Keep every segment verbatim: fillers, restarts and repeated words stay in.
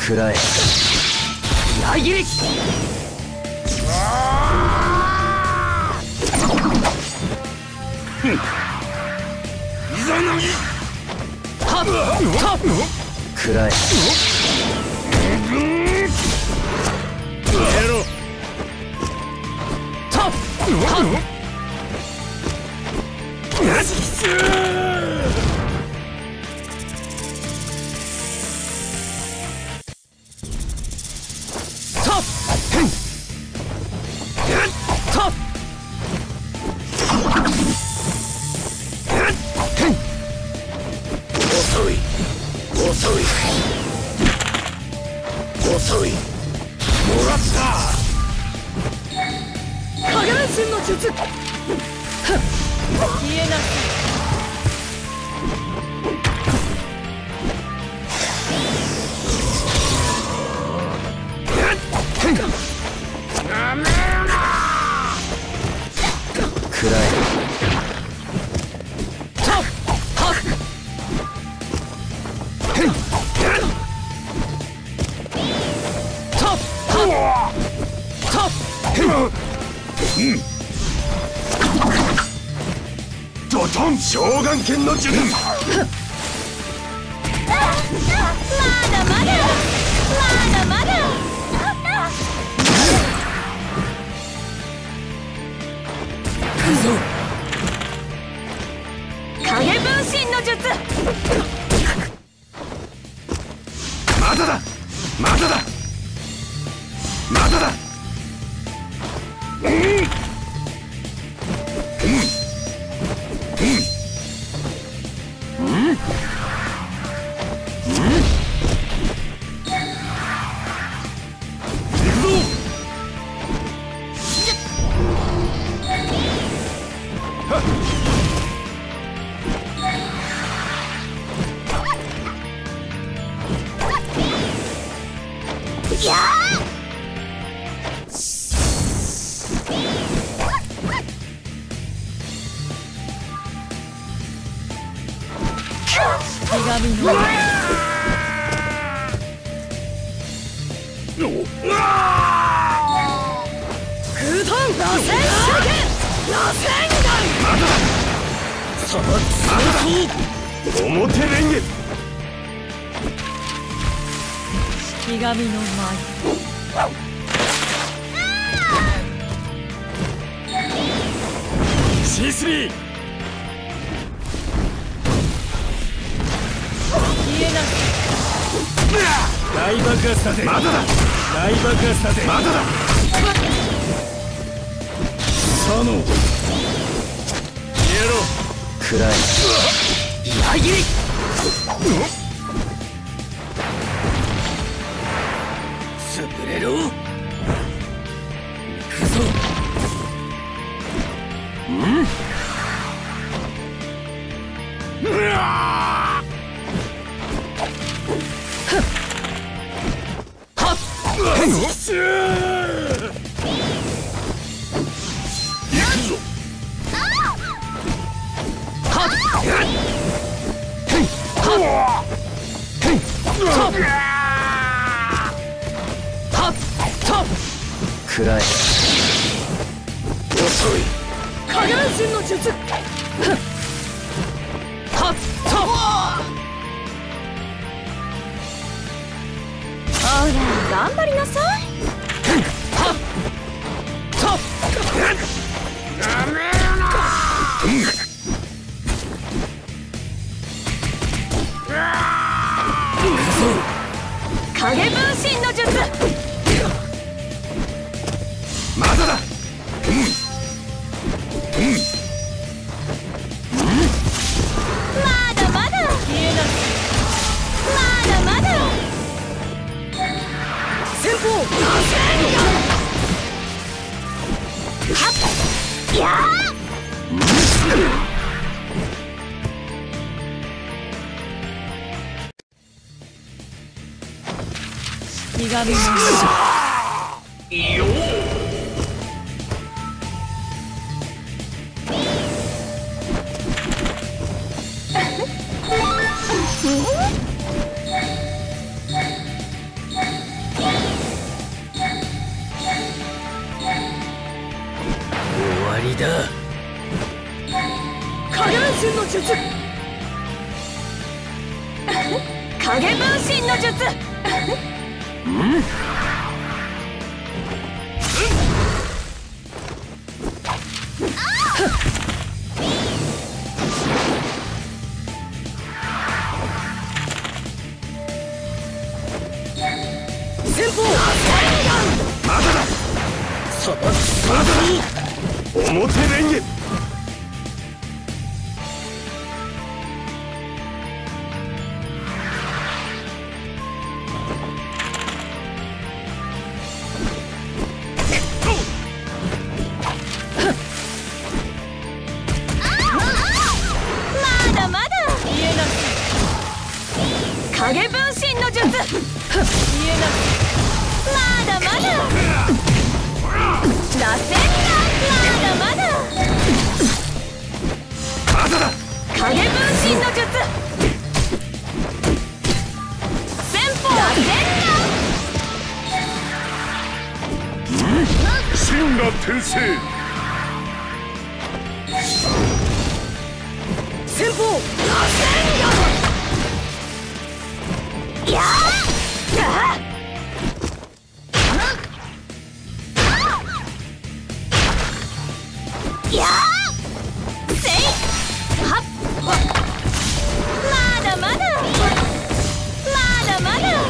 食らえ。裏切り。 いざなぎ。 はっはっ食らえ。 やろう。 たっはっよし。 たったっ遅い遅い遅い。もらった。 影分身の術。消えなさい。 なめるな。 食らえ。たっはっへいたっはったっへいドトン。召喚剣の術。 まだまだまだまだ。 行くぞ。 影分身の術。 まだだまだだまだだ。うんうんうんうんやあ。 手紙の空遁螺旋手剣。螺旋まだだ。 弾その強そう。 表レンゲ。 式神の舞。 シースリー。 消えなさい。 大爆発だぜ。まだだ。大爆発だぜ。まだだ。サノやろう。 食らえ。裏切り。潰れろ。行くぞ。 うんうわはっっよっしゃー。行くぞ。 はっへいはっへいはっはっはっ食らえ。 遅い。 影分身の術。はっはっほら頑張りなさい。 はっはっなめるな。 影分身の術。 まだだ。 まだまだ消えなさい。 まだまだ。 先方はっやあ。 式神のいいよ。 身の術影分身の術うん先方まだださばくまだだ表蓮華まだまだ言えなく影分身の術言えなくまだまだ螺旋まだまだまだだ影分身の術先方螺旋神羅転生先方螺旋やあーやーせいはっまだまだまだまだ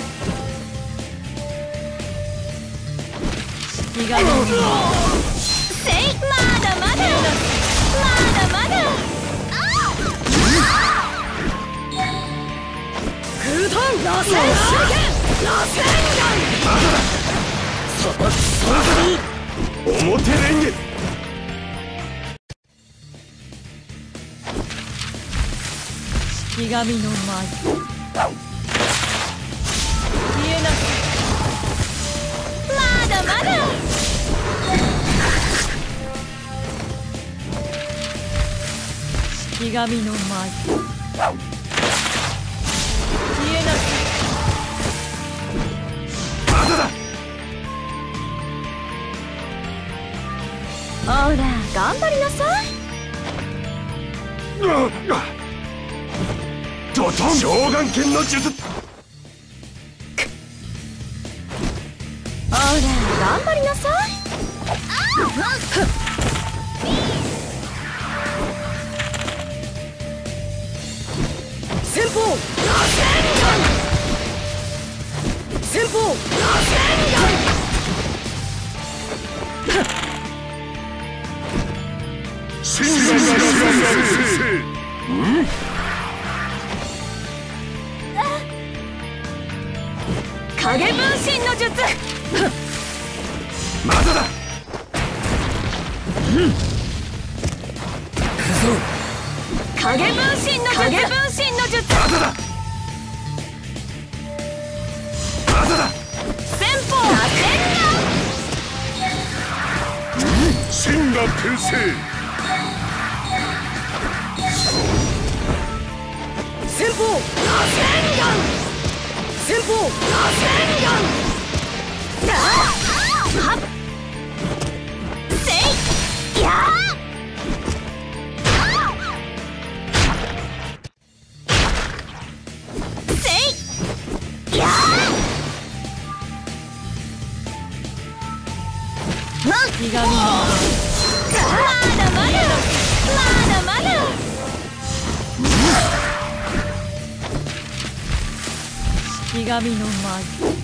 気が伸びるせいまだまだまだまだ空弾螺旋手裏螺旋まだださばくまだだ表蓮華式神の舞言えなくまだまだ式神の舞言えなくまだだほら頑張りなさいドトン召喚剣の術ほら頑張りなさい先方螺旋先方螺旋神羅転生うん影分身の術まだだ影分身の術影分身の術まだだまだだ先方螺旋神羅転生先方螺旋丸先方螺旋丸はっせいやーせいやー気が見えまだまだまだまだ式神の舞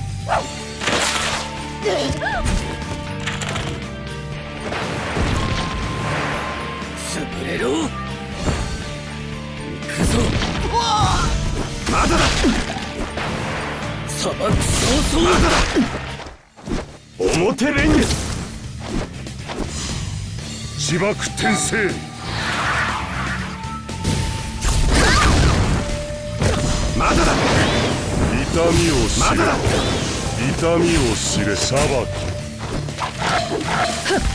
潰れろ行くぞまだだ砂漠早々 まだだ表蓮華自爆転生まだだ痛みを知れまだだ痛みを知れ裁き